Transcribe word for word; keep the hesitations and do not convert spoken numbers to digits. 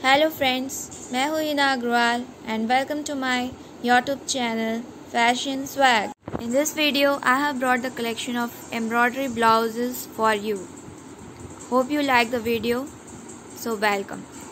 Hello friends, मैं हूँ हिना Agarwal and welcome to my YouTube channel Fashion Swag. In this video, I have brought the collection of embroidery blouses for you. Hope you like the video. So welcome.